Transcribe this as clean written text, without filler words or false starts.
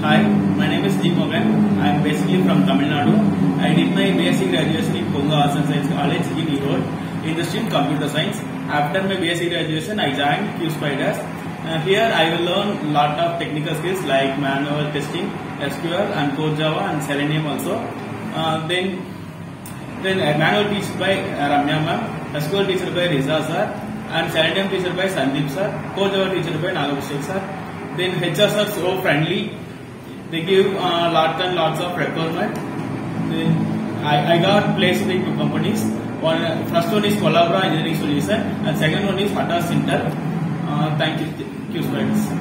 Hi, my name is Deep Mogan. I am basically from Tamil Nadu. I did my BSc graduation in Ponga Arts and Science College in Erode in the stream Computer Science. After my BSc graduation, I joined QSpiders. Here I will learn lot of technical skills like manual testing, SQL and Core Java and Selenium also. Then manual teached by Ramya ma'am, SQL teached by Riza sir, and Selenium teached by Sandeep sir, Core Java teached by Nagabhishek sir. Then HRs are so friendly. They give lots and lots of requirement. Then I got placed in two companies. First one is Collabra Engineering Solution and second one is Hatas Inter. Thank you, QSpiders.